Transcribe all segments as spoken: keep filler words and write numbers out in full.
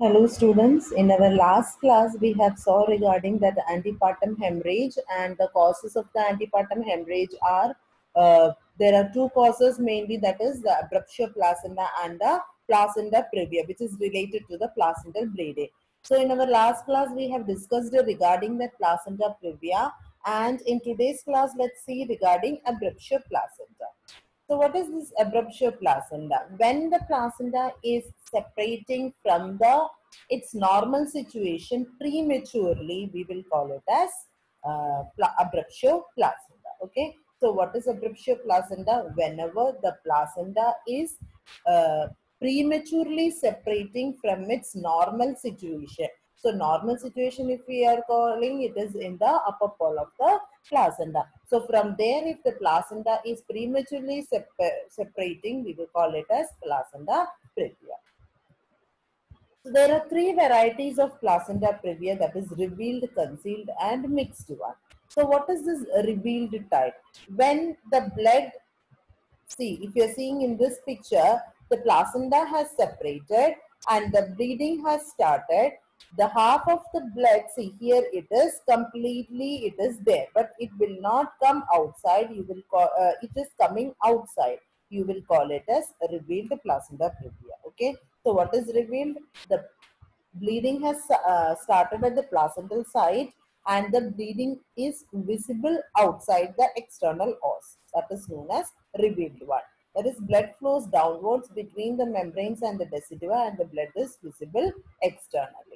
Hello students, in our last class we have saw regarding that antepartum hemorrhage, and the causes of the antepartum hemorrhage are uh, there are two causes mainly, that is the abruptio placenta and the placenta previa, which is related to the placental bleeding. So in our last class we have discussed regarding the placenta previa, and in today's class let's see regarding abruptio placenta. So what is this abruptio placenta? When the placenta is separating from the its normal situation prematurely, we will call it as uh, abruptio placenta. Okay. So what is abruptio placenta? Whenever the placenta is uh, prematurely separating from its normal situation. So normal situation, if we are calling, it is in the upper pole of the placenta. So from there, if the placenta is prematurely separating, we will call it as placenta previa. So there are three varieties of placenta previa, that is revealed, concealed and mixed one. So what is this revealed type? When the blood, see, if you are seeing in this picture, the placenta has separated and the bleeding has started. The half of the blood, see here it is completely, it is there, but it will not come outside. You will call, uh, it is coming outside. You will call it as revealed placenta previa. Okay. So what is revealed? The bleeding has uh, started at the placental site and the bleeding is visible outside the external os. That is known as revealed one. That is, blood flows downwards between the membranes and the decidua and the blood is visible externally.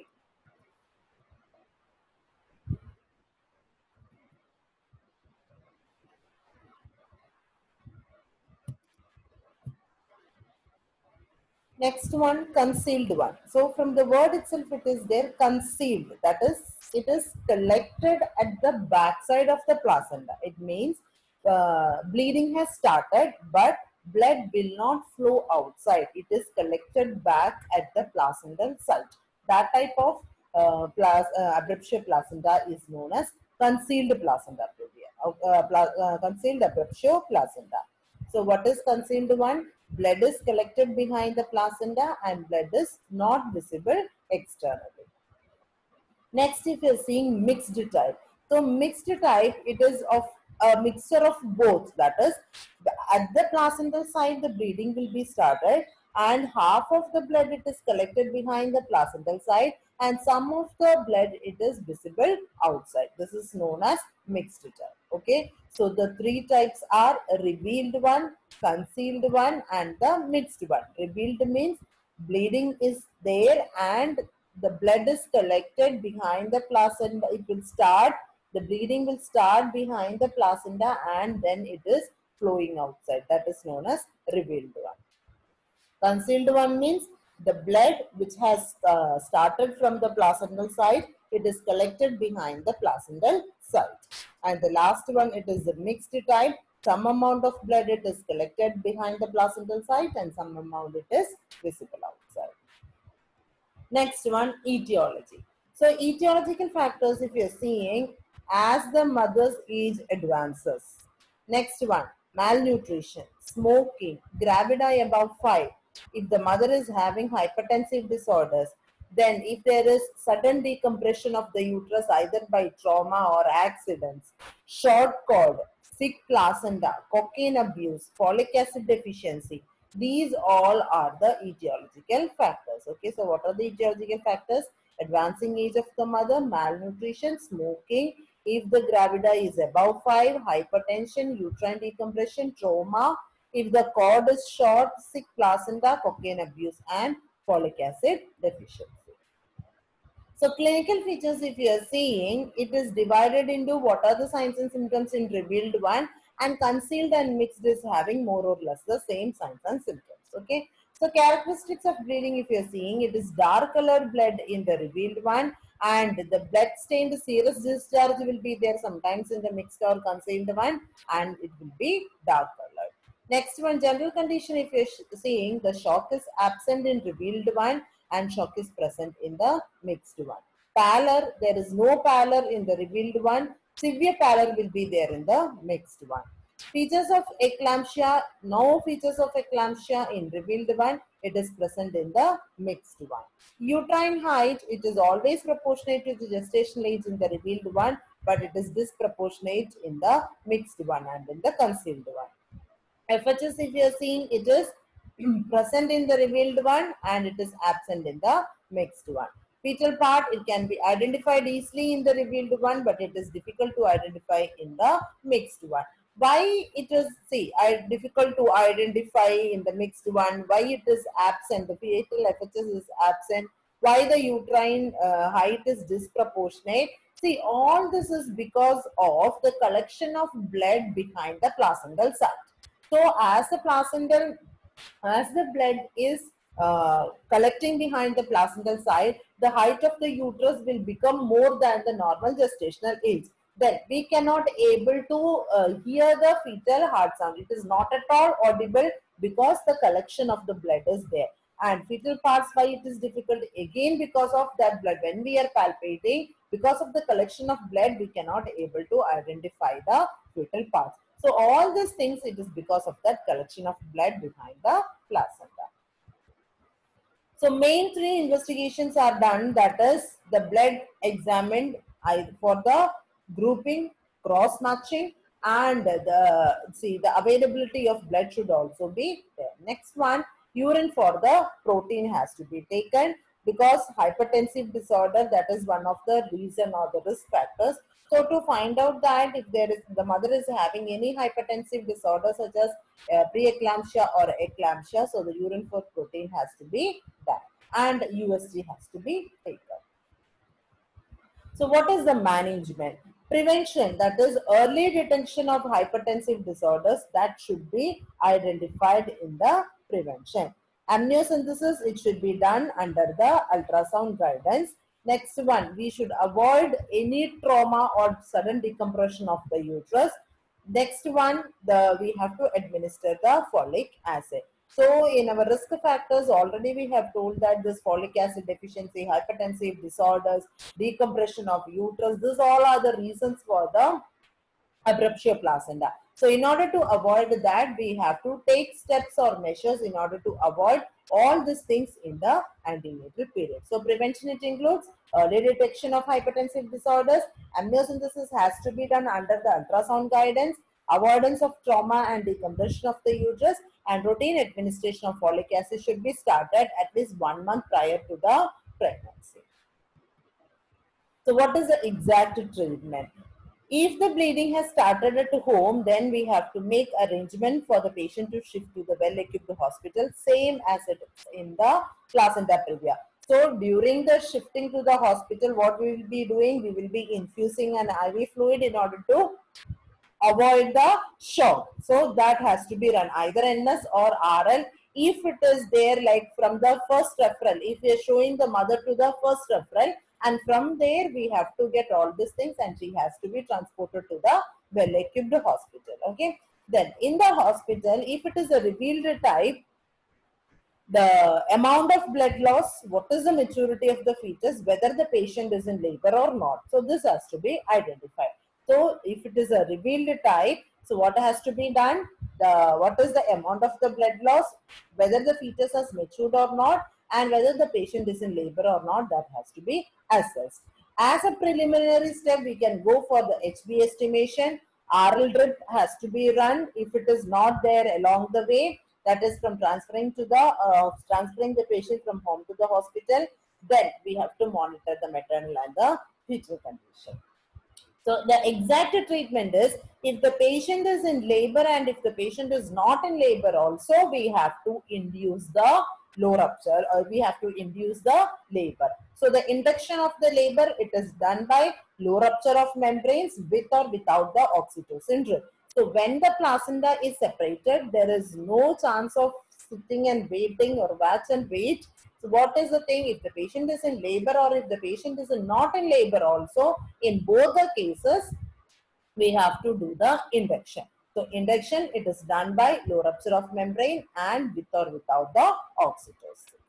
Next one, concealed one. So from the word itself it is there, concealed. That is, it is collected at the backside of the placenta. It means uh, bleeding has started but blood will not flow outside. It is collected back at the placental site. That type of uh, plas uh, abruptio placenta is known as concealed placenta previa. Uh, pla uh, concealed abruptio placenta. So what is concealed one? Blood is collected behind the placenta and blood is not visible externally. Next, if you are seeing mixed type. So mixed type, it is of a mixture of both. That is, at the placental side, the bleeding will be started and half of the blood it is collected behind the placental side and some of the blood it is visible outside. This is known as mixed type. Okay. So the three types are revealed one, concealed one and the mixed one. Revealed means bleeding is there and the blood is collected behind the placenta. It will start, the bleeding will start behind the placenta and then it is flowing outside. That is known as revealed one. Concealed one means the blood which has uh, started from the placental side, it is collected behind the placental side. And the last one, it is the mixed type. Some amount of blood it is collected behind the placental side and some amount it is visible outside. Next one, etiology. So etiological factors, if you're seeing, as the mother's age advances. Next one, malnutrition, smoking, gravidae above five. If the mother is having hypertensive disorders, then if there is sudden decompression of the uterus either by trauma or accidents, short cord, sick placenta, cocaine abuse, folic acid deficiency, these all are the etiological factors. Okay, so what are the etiological factors? Advancing age of the mother, malnutrition, smoking, if the gravidae is above five, hypertension, uterine decompression, trauma, if the cord is short, sick placenta, cocaine abuse and folic acid deficiency. So clinical features, if you are seeing, it is divided into what are the signs and symptoms in revealed one, and concealed and mixed is having more or less the same signs and symptoms. Okay. So characteristics of bleeding, if you are seeing, it is dark colored blood in the revealed one and the blood stained serous discharge will be there sometimes in the mixed or concealed one and it will be dark colored. Next one, general condition, if you are seeing, the shock is absent in revealed one and shock is present in the mixed one. Pallor, there is no pallor in the revealed one. Severe pallor will be there in the mixed one. Features of eclampsia, no features of eclampsia in revealed one. it is present in the mixed one. Uterine height, it is always proportionate to the gestational age in the revealed one, but it is disproportionate in the mixed one and in the concealed one. F H S, if you are seeing, it is present in the revealed one and it is absent in the mixed one. Fetal part, it can be identified easily in the revealed one, but it is difficult to identify in the mixed one. Why it is, see, I, difficult to identify in the mixed one, why it is absent, the fetal F H S is absent, why the uterine uh, height is disproportionate. See, all this is because of the collection of blood behind the placental sac. So as the placental, as the blood is uh, collecting behind the placental side, the height of the uterus will become more than the normal gestational age. Then we cannot able to uh, hear the fetal heart sound. It is not at all audible because the collection of the blood is there. And fetal parts, why it is difficult? Again, because of that blood. When we are palpating, because of the collection of blood, we cannot able to identify the fetal parts. So all these things, it is because of that collection of blood behind the placenta. So main three investigations are done, that is the blood examined for the grouping, cross matching, and the, see, the availability of blood should also be there. Next one, urine for the protein has to be taken because hypertensive disorder, that is one of the reason or the risk factors. So to find out that if there is, the mother is having any hypertensive disorder such as uh, preeclampsia or eclampsia, so the urine for protein has to be done and U S G has to be taken. So what is the management? Prevention, that is early detection of hypertensive disorders, that should be identified in the prevention. Amniocentesis, it should be done under the ultrasound guidance. Next one, we should avoid any trauma or sudden decompression of the uterus. Next one, the we have to administer the folic acid. So in our risk factors, already we have told that this folic acid deficiency, hypertensive disorders, decompression of uterus, these all are the reasons for the abruptio placenta. So in order to avoid that, we have to take steps or measures in order to avoid all these things in the antenatal period. So prevention, it includes early detection of hypertensive disorders, amniocentesis has to be done under the ultrasound guidance, avoidance of trauma and decompression of the uterus, and routine administration of folic acid should be started at least one month prior to the pregnancy. So what is the exact treatment? If the bleeding has started at home, then we have to make arrangement for the patient to shift to the well-equipped hospital, same as it is in the placenta previa. So during the shifting to the hospital, what we will be doing, we will be infusing an I V fluid in order to avoid the shock. So that has to be run either N S or R L. If it is there, like from the first referral, if we are showing the mother to the first referral, and from there we have to get all these things and she has to be transported to the well-equipped hospital. Okay. Then in the hospital, if it is a revealed type, the amount of blood loss, what is the maturity of the fetus, whether the patient is in labor or not. So this has to be identified. So if it is a revealed type, so what has to be done? The what is the amount of the blood loss, whether the fetus has matured or not, and whether the patient is in labor or not, that has to be assessed. As a preliminary step, we can go for the H B estimation. R L drip has to be run if it is not there along the way, that is from transferring to the uh, transferring the patient from home to the hospital. Then we have to monitor the maternal and the fetal condition. So the exact treatment is, if the patient is in labor and if the patient is not in labor also, we have to induce the low rupture, or we have to induce the labor. So the induction of the labor, it is done by low rupture of membranes with or without the oxytocin drip. So when the placenta is separated, there is no chance of sitting and waiting or watch and wait. So what is the thing, if the patient is in labor or if the patient is not in labor also, in both the cases, we have to do the induction. So induction, it is done by low rupture of membrane and with or without the oxytocin.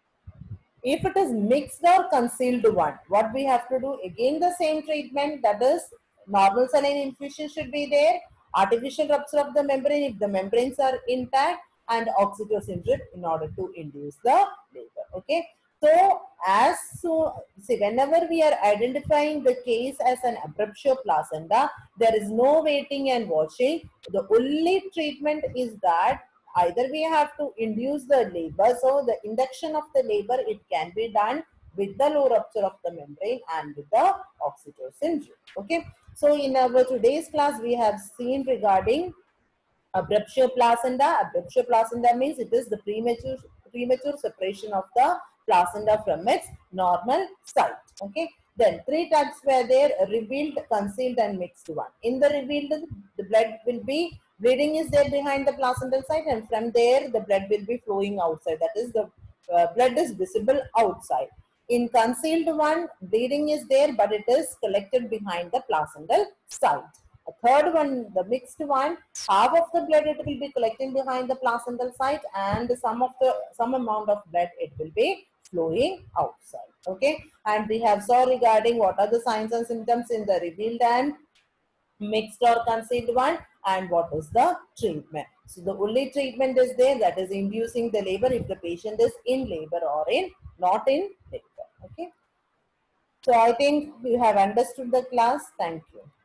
If it is mixed or concealed one, what we have to do, again the same treatment, that is normal saline infusion should be there, artificial rupture of the membrane if the membranes are intact, and oxytocin drip in order to induce the labor. Okay. So as so, see, whenever we are identifying the case as an abruptio placenta, there is no waiting and watching. The only treatment is that either we have to induce the labor. So the induction of the labor, it can be done with the low rupture of the membrane and with the oxytocin drip. Okay. So in our today's class, we have seen regarding abruptio placenta. Abruptio placenta means it is the premature premature separation of the placenta from its normal site. Okay. Then three types were there: revealed, concealed, and mixed one. In the revealed, the blood will be bleeding is there behind the placental site, and from there the blood will be flowing outside. That is, the uh, blood is visible outside. In concealed one, bleeding is there, but it is collected behind the placental site. A third one, the mixed one, half of the blood it will be collecting behind the placental site, and some of the some amount of blood it will be flowing outside. Okay, and we have saw regarding what are the signs and symptoms in the revealed and mixed or concealed one, and what is the treatment. So the only treatment is there, that is inducing the labor if the patient is in labor or in not in labor. Okay. So I think you have understood the class. Thank you.